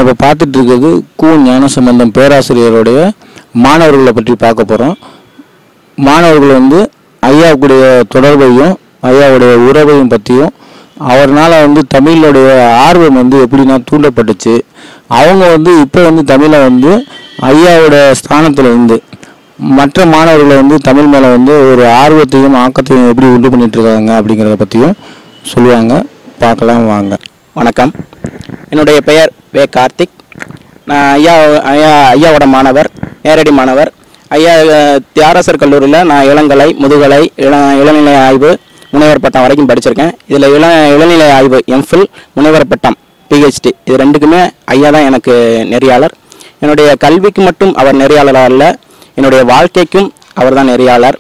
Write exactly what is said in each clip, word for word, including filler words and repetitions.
நம்ம இப்போ பார்த்துட்டு இருக்கிறது கு ஞானசம்பந்தம் பேராசிரியருடைய மாணவர்களை பற்றி பார்க்க போகிறோம். மாணவர்கள் வந்து ஐயாவுடைய தொடர்பையும் ஐயாவுடைய உறவையும் பற்றியும் அவர்னால் வந்து தமிழுடைய ஆர்வம் வந்து எப்படின்னா தூண்டப்பட்டுச்சு. அவங்க வந்து இப்போ வந்து தமிழை வந்து ஐயாவோட ஸ்தானத்தில் இருந்து மற்ற மாணவர்களை வந்து தமிழ் மேலே வந்து ஒரு ஆர்வத்தையும் ஆக்கத்தையும் எப்படி உண்டு பண்ணிகிட்ருக்காங்க அப்படிங்கிறத பற்றியும் சொல்லுவாங்க. பார்க்கலாம் வாங்க. வணக்கம். என்னுடைய பெயர் வே கார்த்திக். நான் ஐயா ஐயா ஐயாவோட மாணவர், நேரடி மாணவர். ஐயா தியாகராசர் கல்லூரியில் நான் இளங்கலை, முதுகலை, இள இளநிலை ஆய்வு, முனைவர் பட்டம் வரைக்கும் படிச்சிருக்கேன். இதில் இள இளநிலை ஆய்வு எம்ஃபில், முனைவர் பட்டம் பிஹெச்டி, இது ரெண்டுக்குமே ஐயா தான் எனக்கு நெறியாளர். என்னுடைய கல்விக்கு மட்டும் அவர் நெறியாளராக இல்லை, என்னுடைய வாழ்க்கைக்கும் அவர் தான் நெறியாளர்.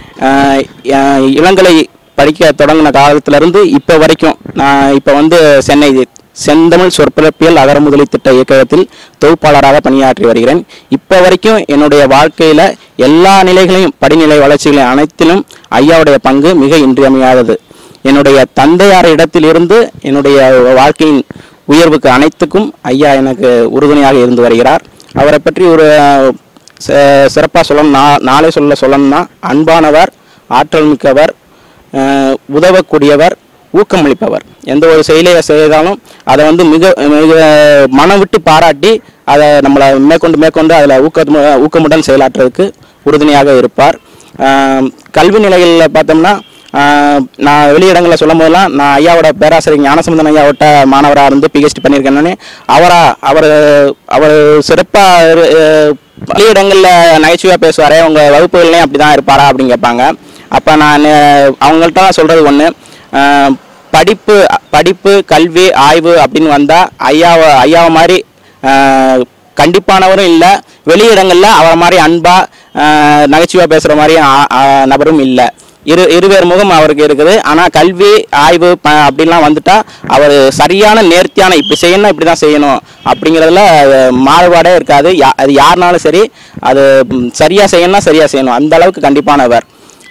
இளங்கலை படிக்க தொடங்கின காலத்திலேருந்து இப்போ வரைக்கும் நான் இப்போ வந்து சென்னை செந்தமிழ் சொற்பிறப்பியல் அகரமுதலி திட்ட இயக்கத்தில் தொகுப்பாளராக பணியாற்றி வருகிறேன். இப்போ வரைக்கும் என்னுடைய வாழ்க்கையில் எல்லா நிலைகளையும், படிநிலை வளர்ச்சிகளை அனைத்திலும் ஐயாவுடைய பங்கு மிக இன்றியமையாதது. என்னுடைய தந்தையார் இடத்திலிருந்து என்னுடைய வாழ்க்கையின் உயர்வுக்கு அனைத்துக்கும் ஐயா எனக்கு உறுதுணையாக இருந்து வருகிறார். அவரை பற்றி ஒரு சிறப்பாக சொல்லணும், நான் நாளே சொல்ல சொல்லணும்னா, அன்பானவர், ஆற்றல் மிக்கவர், உதவக்கூடியவர், ஊக்கமளிப்பவர். எந்த ஒரு செயலையை செய்தாலும் அதை வந்து மிக மிக மனம் விட்டு பாராட்டி அதை நம்மளை மேற்கொண்டு மேற்கொண்டு அதில் ஊக்க ஊக்கமுடன் செயலாற்றுறதுக்கு உறுதுணையாக இருப்பார். கல்வி நிலைகளில் பார்த்தோம்னா, நான் வெளியிடங்களில் சொல்லும் போதெல்லாம் நான் ஐயாவோட பேராசிரியர் ஞானசம்பந்தன் ஐயாவோட மாணவராக இருந்து பிஹெச்டி பண்ணியிருக்கேன்னு அவரா அவர் அவர் சிறப்பாக வெளியிடங்களில் நகைச்சுவையாக பேசுவார். உங்கள் வகுப்புகள்லேயும் அப்படி தான் இருப்பாரா அப்படின்னு கேட்பாங்க. அப்போ நான் அவங்கள்ட்ட சொல்கிறது ஒன்று, படிப்பு படிப்பு கல்வி ஆய்வு அப்படின்னு வந்தால் ஐயாவை ஐயாவை மாதிரி கண்டிப்பானவரும் இல்லை, வெளியிடங்களில் அவரை மாதிரி அன்பாக நகைச்சுவாக பேசுகிற மாதிரி நபரும் இல்லை. இரு இருவேறு முகம் அவருக்கு இருக்குது. ஆனால் கல்வி ஆய்வு ப அப்படின்லாம் வந்துட்டால் அவர் சரியான நேர்த்தியான இப்படி செய்யணும் இப்படி தான் செய்யணும் அப்படிங்கிறதுல மாறுபாடே இருக்காது. யா அது யாருனாலும் சரி, அது சரியாக செய்யணும்னா சரியாக செய்யணும், அந்த அளவுக்கு கண்டிப்பானவர்.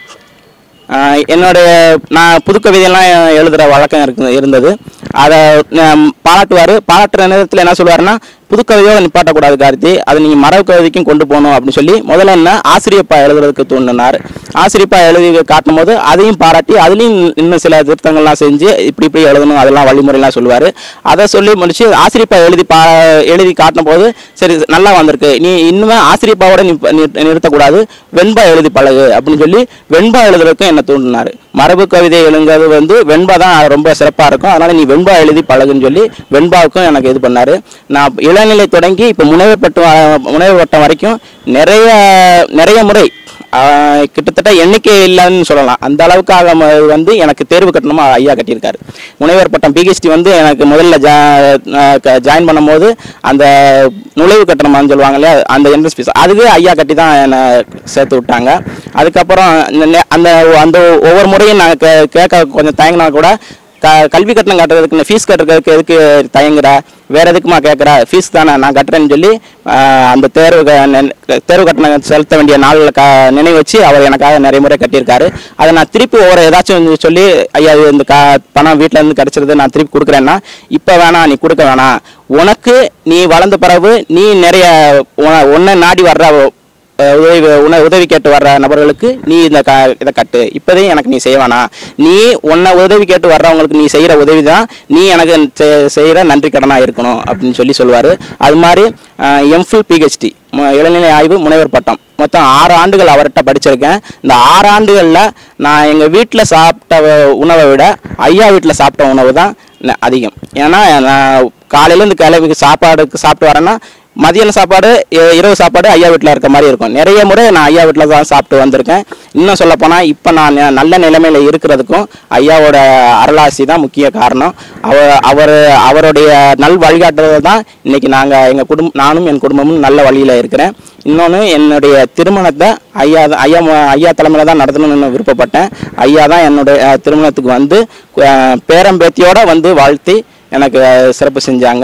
என்னுடைய நான் புதுக்கவிதையெல்லாம் எழுதுகிற வழக்கம் இருக்கு இருந்தது. அதை பாராட்டுவார். பாராட்டுற நேரத்தில் என்ன சொல்லுவாருன்னா, புதுக்கவிதையோடு நிப்பாட்டக்கூடாது கார்த்தி, அதை நீங்கள் மரபு கவிதைக்கும் கொண்டு போகணும் அப்படின்னு சொல்லி முதல்ல என்ன ஆசிரியப்பா எழுதுறதுக்கு தூண்டினார். ஆசிரியப்பா எழுதி காட்டும் போது அதையும் பாராட்டி அதுலேயும் இன்னும் சில திருத்தங்கள்லாம் செஞ்சு இப்படி இப்படி எழுதணும் அதெல்லாம் வழிமுறைலாம் சொல்லுவார். அதை சொல்லி முடிச்சு ஆசிரியப்பா எழுதி பா எழுதி காட்டும் போது சரி நல்லா வந்திருக்கு, நீ இன்னுமே ஆசிரியப்பாவோட நிறுத்தக்கூடாது, வெண்பா எழுதி பழகு அப்படின்னு சொல்லி வெண்பா எழுதுறதுக்கும் என்ன தூண்டினார். மரபு கவிதை எழுதுறது வந்து வெண்பா தான் ரொம்ப சிறப்பாக இருக்கும், அதனால் நீ வெண்பா எழுதி பழகுன்னு சொல்லி வெண்பாவுக்கும் எனக்கு இது பண்ணார். நான் இளநிலை தொடங்கி இப்போ முனைவர் பட்டம் முனைவர் பட்டம் வரைக்கும் நிறைய நிறைய முறை கிட்டத்தட்ட எண்ணிக்கை இல்லைன்னு சொல்லலாம், அந்த அளவுக்காக வந்து எனக்கு தேர்வு கட்டணமாக ஐயா கட்டியிருக்காரு. முனைவர் பட்டம் பிஹெச்டி வந்து எனக்கு முதல்ல ஜா ஜாயின் பண்ணும்போது அந்த நுழைவு கட்டணமானு சொல்லுவாங்க இல்லையா, அந்த என்ட்ரன்ஸ் ஃபீஸ் அதுவே ஐயா கட்டி தான் என்னை சேர்த்து விட்டாங்க. அதுக்கப்புறம் அந்த அந்த ஒவ்வொரு முறையும் நான் கே கேட்க கொஞ்சம் தயங்கினா கூட, க கல்வி கட்டணம் கட்டுறதுக்கு ஃபீஸ் கட்டுறதுக்கு எதுக்கு தயங்குற, வேறு எதுக்குமா கேட்குற, ஃபீஸ் தானே நான் கட்டுறேன்னு சொல்லி அந்த தேர்வு தேர்வு கட்டணம் செலுத்த வேண்டிய நாளில் க நினைவு வச்சு அவர் எனக்காக நிறைய முறை கட்டியிருக்காரு. அதை நான் திருப்பி ஒவ்வொரு ஏதாச்சும் சொல்லி, ஐயா இந்த க பணம் வீட்டிலேருந்து கிடச்சிருது நான் திருப்பி கொடுக்குறேன்னா, இப்போ வேணாம் நீ கொடுக்க வேணாம், உனக்கு நீ வளர்ந்த பிறகு நீ நிறைய ஒன்றை நாடி வர்ற உதவி உண உதவி கேட்டு வர்ற நபர்களுக்கு நீ இந்த க இதை கட்டு, இப்போதையும் எனக்கு நீ செய்வானா, நீ உன்னை உதவி கேட்டு வர்றவங்களுக்கு நீ செய்கிற உதவி தான் நீ எனக்கு செய்கிற நன்றி கடனாக இருக்கணும் அப்படின்னு சொல்லி சொல்லுவார். அது மாதிரி எம்ஃபில் பிஹெச்டி இளநிலை ஆய்வு முனைவர் பட்டம் மொத்தம் ஆறு ஆண்டுகள் அவர்கிட்ட படிச்சிருக்கேன். இந்த ஆறு ஆண்டுகளில் நான் எங்கள் வீட்டில் சாப்பிட்ட உணவை விட ஐயா வீட்டில் சாப்பிட்ட உணவு தான் அதிகம். ஏன்னா நான் காலையிலேருந்து கிளம்பி சாப்பாடுக்கு சாப்பிட்டு வரேன்னா மதியான சாப்பாடு இரவு சாப்பாடு ஐயா வீட்டில் இருக்க மாதிரி இருக்கும். நிறைய முறை நான் ஐயா வீட்டில் தான் சாப்பிட்டு வந்திருக்கேன். இன்னும் சொல்லப்போனால் இப்போ நான் நல்ல நிலைமையில் இருக்கிறதுக்கும் ஐயாவோட அருளாசி தான் முக்கிய காரணம். அவர் அவர் அவருடைய நல் வழிகாட்டுறது தான் இன்றைக்கி நாங்கள் எங்கள் குடும்பம் நானும் என் குடும்பமும் நல்ல வழியில் இருக்கிறேன். இன்னொன்று, என்னுடைய திருமணத்தை ஐயா ஐயா ஐயா தலைமையில் தான் நடத்தணும்னு விருப்பப்பட்டேன். ஐயா தான் என்னுடைய திருமணத்துக்கு வந்து பேரம்பேத்தியோடு வந்து வாழ்த்தி எனக்கு சிறப்பு செஞ்சாங்க.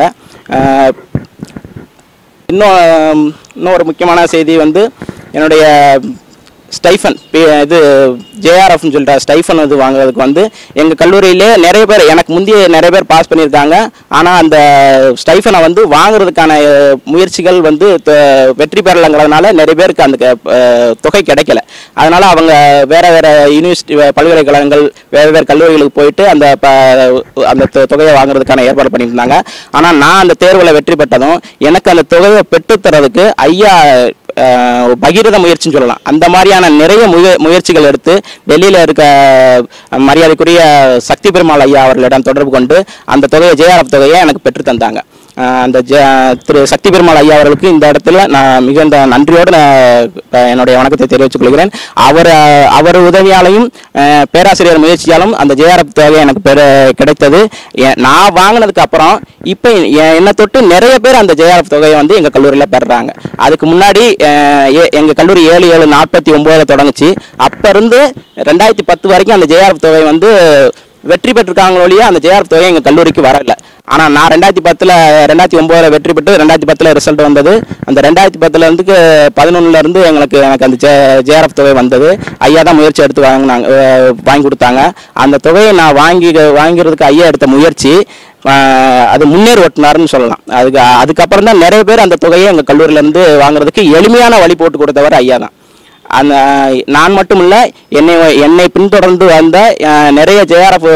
இன்னும் இன்னும் ஒரு முக்கியமான செய்தி வந்து, என்னுடைய ஸ்டைஃபன் இது ஜேஆர்எஃப்னு சொல்லிட்டு ஸ்டைஃபன் இது வாங்குறதுக்கு வந்து எங்கள் கல்லூரியிலே நிறைய பேர் எனக்கு முந்தைய நிறைய பேர் பாஸ் பண்ணியிருக்காங்க. ஆனால் அந்த ஸ்டைஃபனை வந்து வாங்குறதுக்கான முயற்சிகள் வந்து வெற்றி பெறலைங்கிறதுனால நிறைய பேருக்கு அந்த தொகை கிடைக்கல. அதனால் அவங்க வேறு வேறு யூனிவர்சிட்டி பல்கலைக்கழகங்கள் வேறு வேறு கல்லூரிகளுக்கு போயிட்டு அந்த அந்த தொகையை வாங்குறதுக்கான ஏற்பாடு பண்ணியிருந்தாங்க. ஆனால் நான் அந்த தேர்வில் வெற்றி பெற்றதும் எனக்கு அந்த தொகையை பெற்றுத்தரதுக்கு ஐயா பகிரத முயற்சின்னு சொல்லலாம். அந்த மாதிரியான நிறைய முய முயற்சிகள் எடுத்து டெல்லியில் இருக்க மரியாதைக்குரிய சக்தி பெருமாள் ஐயா அவர்களிடம் தொடர்பு கொண்டு அந்த தொகையை ஜேஆர்எஃப் தொகையை எனக்கு பெற்று தந்தாங்க. அந்த ஜ திரு சக்தி பெருமாள் ஐயா அவர்களுக்கு இந்த இடத்துல நான் மிகுந்த நன்றியோடு நான் என்னுடைய வணக்கத்தை தெரிவித்துக் கொள்கிறேன். அவர் அவர் உதவியாலையும் பேராசிரியர் முயற்சியாலும் அந்த ஜேஆர்எஃப் தொகை எனக்கு பெற கிடைத்தது. நான் வாங்கினதுக்கு அப்புறம் இப்போ என்னை தொட்டு நிறைய பேர் அந்த ஜேஆர்எஃப் தொகையை வந்து எங்கள் கல்லூரியில் பெறுறாங்க. அதுக்கு முன்னாடி எங்கள் கல்லூரி ஏழு ஏழு நாற்பத்தி ஒம்போதில் தொடங்குச்சு. அப்போ இருந்து ரெண்டாயிரத்தி பத்து வரைக்கும் அந்த ஜேஆர்எஃப் தொகை வந்து வெற்றி பெற்றிருக்காங்களோலையே அந்த ஜேஆர்எஃப் தொகை எங்கள் கல்லூரிக்கு வரல. ஆனால் நான் ரெண்டாயிரத்தி பத்தில் ரெண்டாயிரத்தி ஒம்போதில் வெற்றி பெற்று ரெண்டாயிரத்தி பத்தில் ரிசல்ட் வந்தது. அந்த ரெண்டாயிரத்தி பத்துலேருந்து பதினொன்றுலேருந்து எங்களுக்கு எனக்கு அந்த ஜே ஜேஆர்எஃப் தொகை வந்தது. ஐயா தான் முயற்சி எடுத்து வாங்கினாங்க வாங்கி கொடுத்தாங்க. அந்த தொகையை நான் வாங்கி வாங்கிறதுக்கு ஐயா எடுத்த முயற்சி அது முன்னேறி ஓட்டினார்னு சொல்லலாம். அதுக்கு அதுக்கப்புறம் தான் நிறைய பேர் அந்த தொகையை எங்கள் கல்லூரியிலேருந்து வாங்குறதுக்கு எளிமையான வழி போட்டு கொடுத்தவர் ஐயா தான். அந்த நான் மட்டும் இல்லை, என்னை என்னை பின்தொடர்ந்து வந்த நிறைய ஜேஆர்எஃப்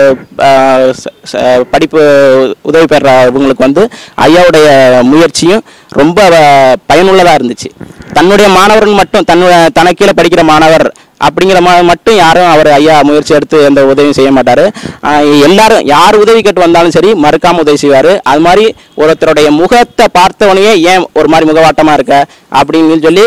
படிப்பு உதவி பெறவங்களுக்கு வந்து ஐயாவுடைய முயற்சியும் ரொம்ப பயனுள்ளதாக இருந்துச்சு. தன்னுடைய மாணவர்கள் மட்டும் தன்னு தனக்கீழே படிக்கிற மாணவர் அப்படிங்கிற மா மட்டும் யாரும் அவர் ஐயா முயற்சி எடுத்து எந்த உதவியும் செய்ய மாட்டார். எல்லாரும் யார் உதவி கேட்டு வந்தாலும் சரி மறுக்காமல் உதவி செய்வார். அது மாதிரி ஒருத்தருடைய முகத்தை பார்த்தவனையே ஏன் ஒரு மாதிரி முகவாட்டமாக இருக்க அப்படின்னு சொல்லி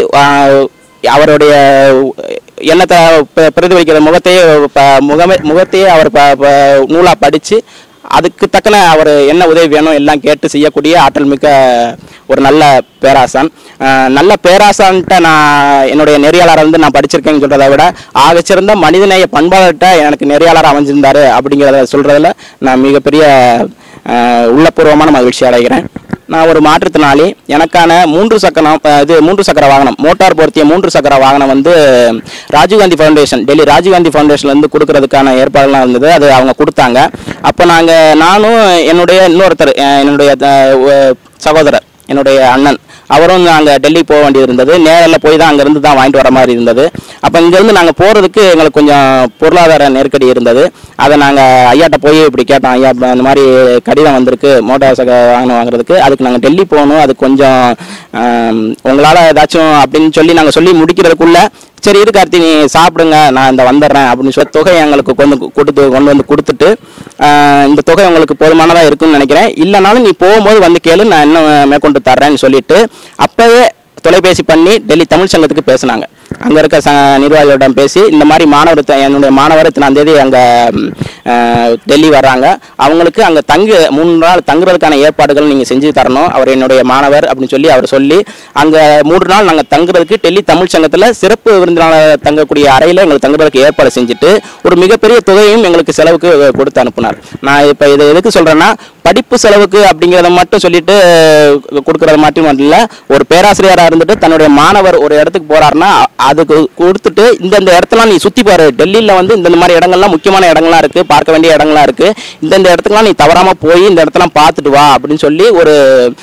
அவருடைய எண்ணத்தை பிரதிபலிக்கிற முகத்தையே முகமே முகத்தையே அவர் நூலாக படித்து அதுக்கு தக்கன அவர் என்ன உதவி வேணும் எல்லாம் கேட்டு செய்யக்கூடிய ஆற்றல் மிக்க ஒரு நல்ல பேராசான். நல்ல பேராசான்ட்ட நான் என்னுடைய நெறியாளரை வந்து நான் படிச்சிருக்கேன்னு சொல்கிறத விட ஆகச்சிறந்த மனிதநேய பண்பாளர்கிட்ட எனக்கு நெறியாளர் அமைஞ்சிருந்தார் அப்படிங்கிறத சொல்கிறதுல நான் மிகப்பெரிய உள்ளபூர்வமான மகிழ்ச்சி அடைகிறேன். நான் ஒரு மாற்றுத்திறனாளி. எனக்கான மூன்று சக்கரம் இது மூன்று சக்கர வாகனம் மோட்டார் பொருத்திய மூன்று சக்கர வாகனம் வந்து ராஜீவ்காந்தி ஃபவுண்டேஷன் டெல்லி ராஜீவ்காந்தி ஃபவுண்டேஷன்லேருந்து கொடுக்கறதுக்கான ஏற்பாடுலாம் இருந்தது. அது அவங்க கொடுத்தாங்க. அப்போ நாங்கள் நானும் என்னுடைய இன்னொருத்தர் என்னுடைய சகோதரர் என்னுடைய அண்ணன் அவரும் நாங்கள் டெல்லி போக வேண்டியது இருந்தது. நேரில் போய் தான் அங்கேருந்து தான் வாங்கிட்டு வர மாதிரி இருந்தது. அப்போ இங்கேருந்து நாங்கள் போகிறதுக்கு எங்களுக்கு கொஞ்சம் பொருளாதார நெருக்கடி இருந்தது. அதை நாங்கள் ஐயாட்ட போய் இப்படி கேட்டோம், ஐயா இந்த மாதிரி கடிதம் வந்திருக்கு மோட்டார் சக வாகனம் வாங்குறதுக்கு, அதுக்கு நாங்கள் டெல்லி போகணும், அது கொஞ்சம் உங்களால் ஏதாச்சும் அப்படின்னு சொல்லி நாங்கள் சொல்லி முடிக்கிறதுக்குள்ளே சரி இரு கார்த்தி நீ சாப்பிடுங்க நான் இந்த வந்துடுறேன் அப்படின்னு சொல்லி தொகை எங்களுக்கு கொண்டு கொடுத்து கொண்டு வந்து கொடுத்துட்டு இந்த தொகை உங்களுக்கு போதுமானதாக இருக்குன்னு நினைக்கிறேன், இல்லைனாலும் நீ போகும்போது வந்து கேளு நான் இன்னும் மேற்கொண்டு தர்றேன்னு சொல்லிட்டு அப்போவே தொலைபேசி பண்ணி டெல்லி தமிழ் சங்கத்துக்கு பேசினாங்க. அங்கே இருக்க ச நிர்வாகிகளிடம் பேசி இந்த மாதிரி மாணவர் என்னுடைய மாணவர் இத்தனாம் தேதி அங்கே டெல்லி வர்றாங்க, அவங்களுக்கு அங்கே தங்கு மூணு நாள் தங்குறதுக்கான ஏற்பாடுகள் நீங்கள் செஞ்சு தரணும், அவர் என்னுடைய மாணவர் அப்படின்னு சொல்லி அவர் சொல்லி அங்கே மூன்று நாள் நாங்கள் தங்குறதுக்கு டெல்லி தமிழ் சங்கத்தில் சிறப்பு விருந்தினாளர் தங்கக்கூடிய அறையில் எங்களுக்கு தங்குறதுக்கு ஏற்பாடு செஞ்சுட்டு ஒரு மிகப்பெரிய தொகையும் எங்களுக்கு செலவுக்கு கொடுத்து அனுப்புனார். நான் இப்போ இதை எதுக்கு சொல்கிறேன்னா படிப்பு செலவுக்கு அப்படிங்கிறத மட்டும் சொல்லிட்டு கொடுக்குறது மட்டும் இல்லை, ஒரு பேராசிரியராக இருந்துட்டு தன்னுடைய மாணவர் ஒரு இடத்துக்கு போகிறாருன்னா அதுக்கு கொடுத்துட்டு இந்தந்த இடத்தெல்லாம் நீ சுற்றி பாரு, டெல்லியில் வந்து இந்த மாதிரி இடங்கள்லாம் முக்கியமான இடங்கள்லாம் இருக்குது, பார்க்க வேண்டிய இடங்கள்லாம் இருக்குது, இந்தந்த இடத்துக்குலாம் நீ தவறாமல் போய் இந்த இடத்தெல்லாம் பார்த்துட்டு வா அப்படின்னு சொல்லி ஒரு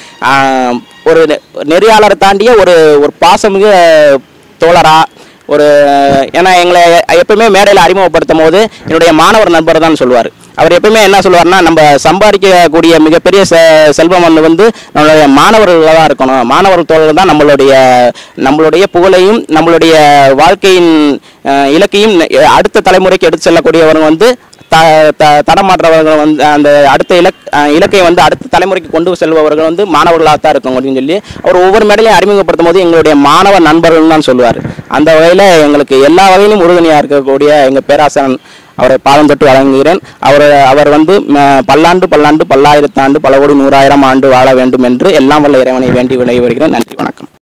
ஒரு நெறியாளரை தாண்டிய ஒரு ஒரு பாசமிகு தோழரா ஒரு ஏன்னா எங்களை எப்பவுமே மேடையில் அறிமுகப்படுத்தும் போது என்னுடைய மாணவர் நண்பர் தான் சொல்லுவார். அவர் எப்பவுமே என்ன சொல்லுவார்னா நம்ம சம்பாதிக்கக்கூடிய மிகப்பெரிய செ செல்வம் வந்து வந்து நம்மளுடைய மாணவர்களாக தான் இருக்கணும், மாணவர் தோழர்கள் தான் நம்மளுடைய நம்மளுடைய புகழையும் நம்மளுடைய வாழ்க்கையின் இலக்கையும் அடுத்த தலைமுறைக்கு எடுத்து செல்லக்கூடியவங்க வந்து த த தடமாற்றவர்கள் வந்து அந்த அடுத்த இலக் இலக்கை வந்து அடுத்த தலைமுறைக்கு கொண்டு செல்பவர்கள் வந்து மாணவர்களாக தான் இருக்கும் அப்படின்னு சொல்லி அவர் ஒவ்வொரு மேடையிலையும் அறிமுகப்படுத்தும் போது எங்களுடைய மாணவ நண்பர்கள் தான் சொல்லுவார். அந்த வகையில் எங்களுக்கு எல்லா வகையிலும் உறுதுணையாக இருக்கக்கூடிய எங்கள் பேராசன் அவரை பாதம் தொட்டு வழங்குகிறேன். அவர் அவர் வந்து பல்லாண்டு பல்லாண்டு பல்லாயிரத்தாண்டு பல கோடி நூறாயிரம் ஆண்டு வாழ வேண்டும் என்று எல்லாம் வல்ல இறைவனை வேண்டி விளைய வருகிறேன். நன்றி, வணக்கம்.